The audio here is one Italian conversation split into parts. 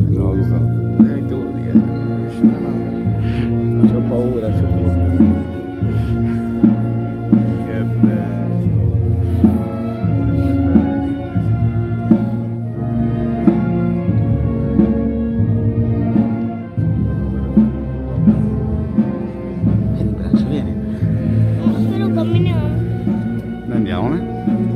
No, lo so. Tu, c'ho paura, c'ho paura. Che bello. Vieni in braccio, vieni. Però camminiamo. Andiamo, eh?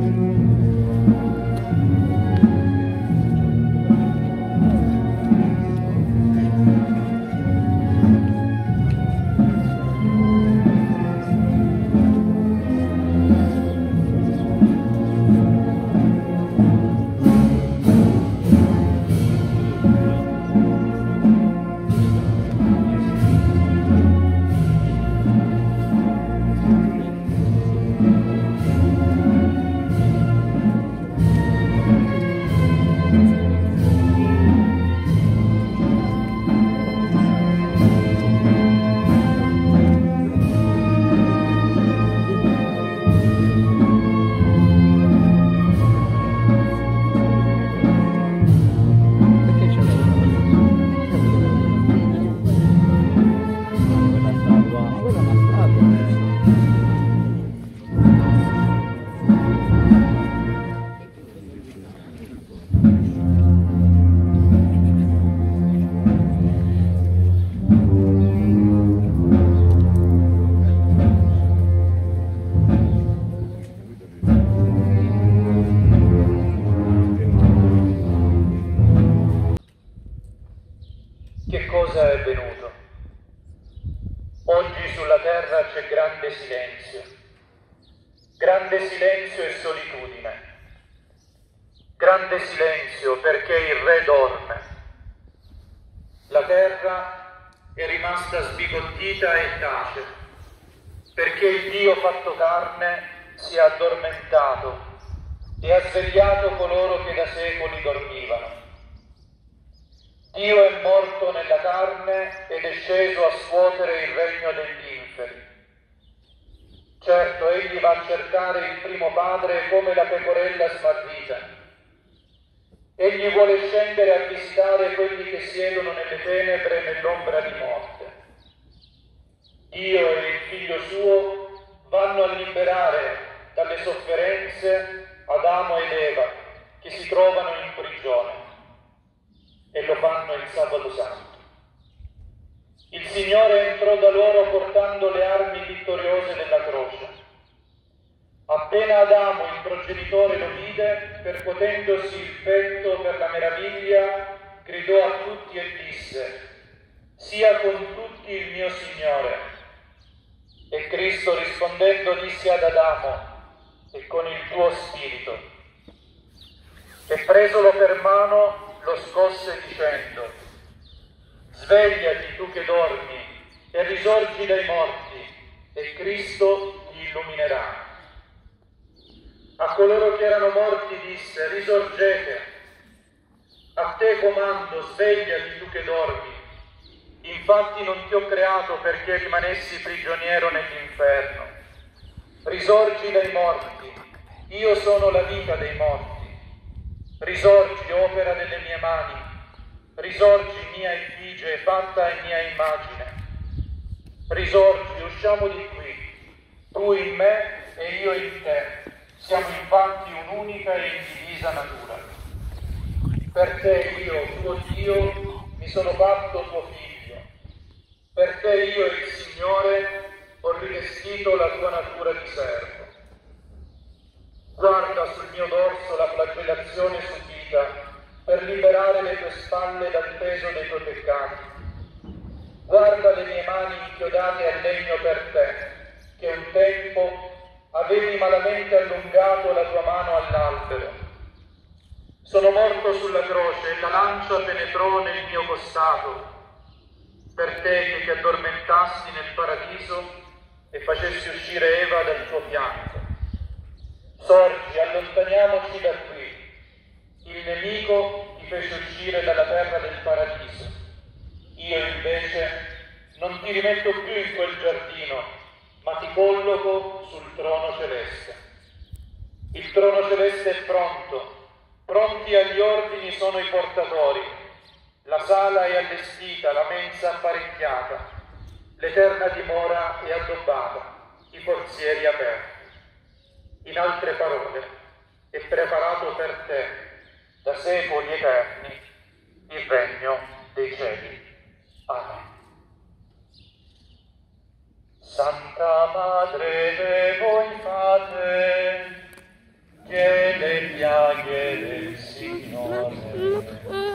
Perché c'è la statua? Ma quella è una statua. Che cosa è venuto? Oggi sulla terra c'è grande silenzio e solitudine. Grande silenzio perché il Re dorme. La terra è rimasta sbigottita e tace, perché il Dio fatto carne si è addormentato e ha svegliato coloro che da secoli dormivano. Dio è morto nella carne ed è sceso a scuotere il regno degli inferi. Certo, egli va a cercare il primo padre come la pecorella smarrita. Egli vuole scendere a visitare quelli che siedono nelle tenebre nell'ombra di morte. Dio e il Figlio suo vanno a liberare dalle sofferenze Adamo ed Eva che si trovano in prigione. E lo fanno il sabato santo. Il Signore entrò da loro portando le armi vittoriose della croce. Appena Adamo, il progenitore, lo vide, percuotendosi il petto per la meraviglia, gridò a tutti e disse: «Sia con tutti il mio Signore». E Cristo rispondendo disse ad Adamo: «E con il tuo spirito». E presolo per mano lo scosse dicendo: «Svegliati tu che dormi e risorgi dai morti, e Cristo ti illuminerà». A coloro che erano morti disse: «Risorgete, a te comando, svegliati tu che dormi. Infatti non ti ho creato perché rimanessi prigioniero nell'inferno. Risorgi dai morti, io sono la vita dei morti. Risorgi, opera delle mie mani, risorgi, mia effigie, fatta in mia immagine. Risorgi, usciamo di qui, tu in me e io in te. Siamo infatti un'unica e indivisa natura. Per te io, tuo Dio, mi sono fatto tuo figlio. Per te io, il Signore, ho rivestito la tua natura di servo. Guarda sul mio dorso la flagellazione subita per liberare le tue spalle dal peso dei tuoi peccati. Guarda le mie mani inchiodate al legno per te, che un tempo avevi malamente allungato la tua mano all'albero. Sono morto sulla croce e la lancia penetrò nel mio costato, per te che ti addormentassi nel paradiso e facessi uscire Eva dal tuo fianco. Sorgi, allontaniamoci da qui. Il nemico ti fece uscire dalla terra del paradiso. Io invece non ti rimetto più in quel giardino, ma ti colloco sul trono celeste. Il trono celeste è pronto, pronti agli ordini sono i portatori. La sala è allestita, la mensa apparecchiata, l'eterna dimora è addobbata, i forzieri aperti. In altre parole, è preparato per te, da secoli eterni, il regno dei cieli. Amen. Santa Madre, voi fate che le piaghe del Signore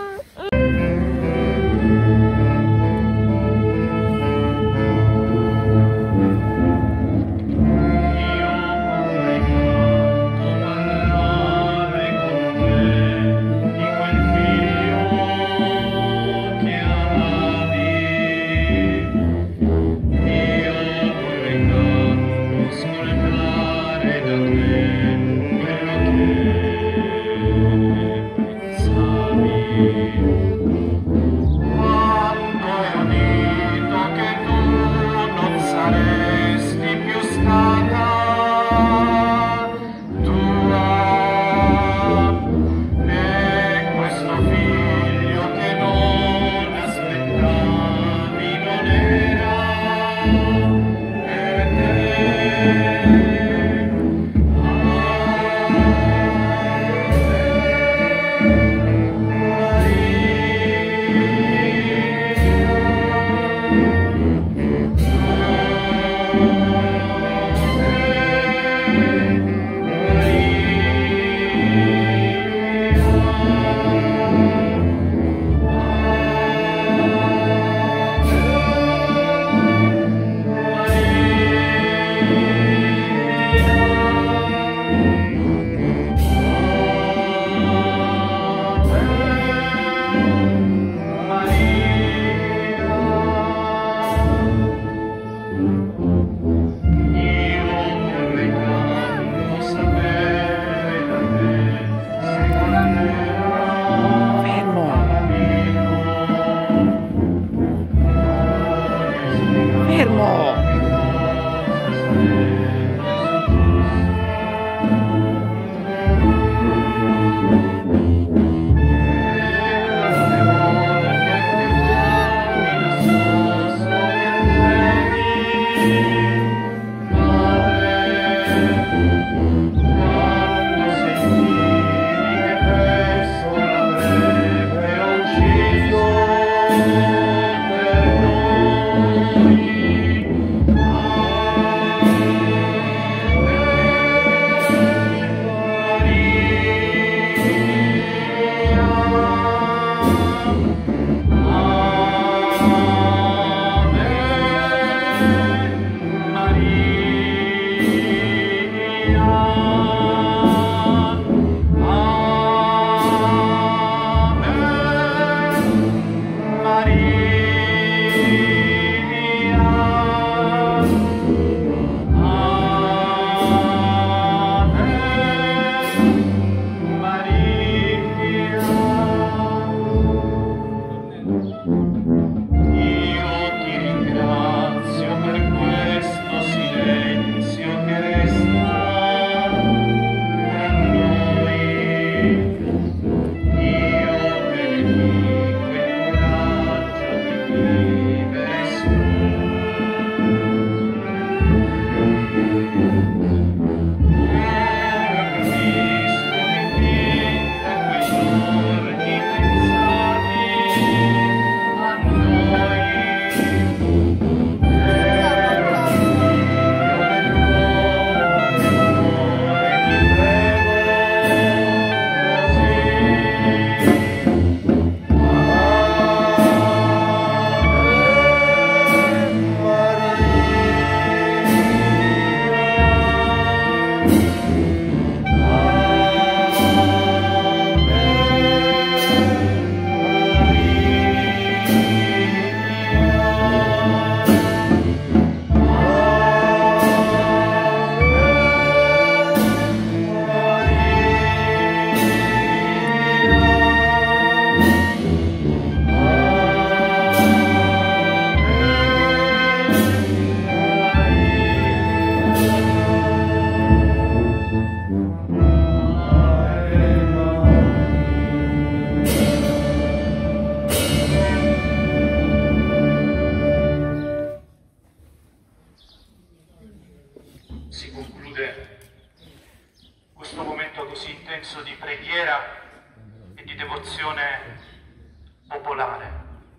volare.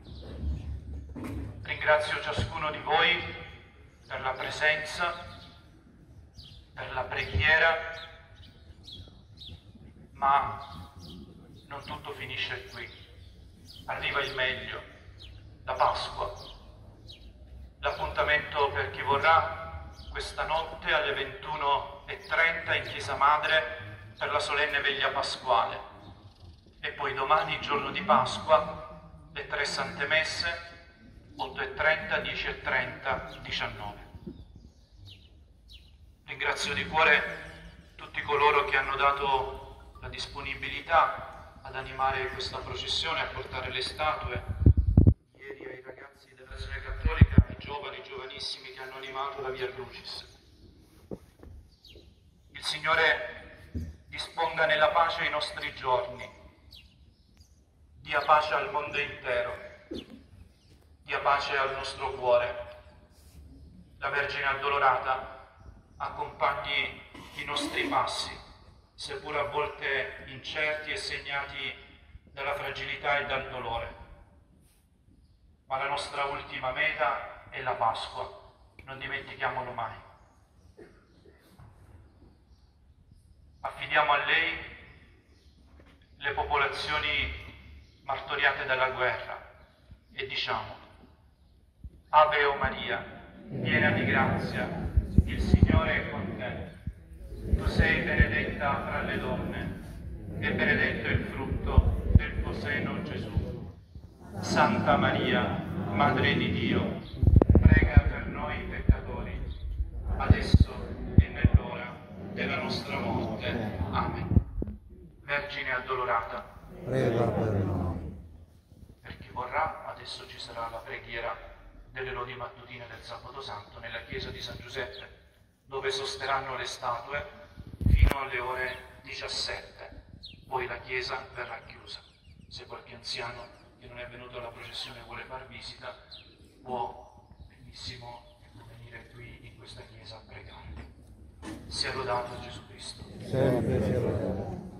Ringrazio ciascuno di voi per la presenza, per la preghiera, ma non tutto finisce qui. Arriva il meglio, la Pasqua. L'appuntamento per chi vorrà questa notte alle 21:30 in Chiesa Madre per la solenne veglia pasquale. E poi domani, giorno di Pasqua, le 3 Sante Messe, 8:30, 10:30, 19. Ringrazio di cuore tutti coloro che hanno dato la disponibilità ad animare questa processione, a portare le statue. Ieri ai ragazzi dell'Azione Cattolica, ai giovani, giovanissimi che hanno animato la Via Crucis. Il Signore disponga nella pace i nostri giorni, dia pace al mondo intero, dia pace al nostro cuore. La Vergine Addolorata accompagni i nostri passi, seppur a volte incerti e segnati dalla fragilità e dal dolore. Ma la nostra ultima meta è la Pasqua, non dimentichiamolo mai. Affidiamo a lei le popolazioni martoriate dalla guerra e diciamo: Ave o Maria, piena di grazia, il Signore è con te. Tu sei benedetta fra le donne e benedetto è il frutto del tuo seno, Gesù. Santa Maria, Madre di Dio, prega per noi peccatori, adesso e nell'ora della nostra morte. Amen. Vergine Addolorata, Prega per noi. per chi vorrà, adesso ci sarà la preghiera delle lodi mattutine del Sabato Santo nella chiesa di San Giuseppe, dove sosterranno le statue fino alle ore 17. Poi la chiesa verrà chiusa. Se qualche anziano che non è venuto alla processione vuole far visita, può benissimo venire qui in questa chiesa a pregare. Sia lodato Gesù Cristo. Sempre sia lodato.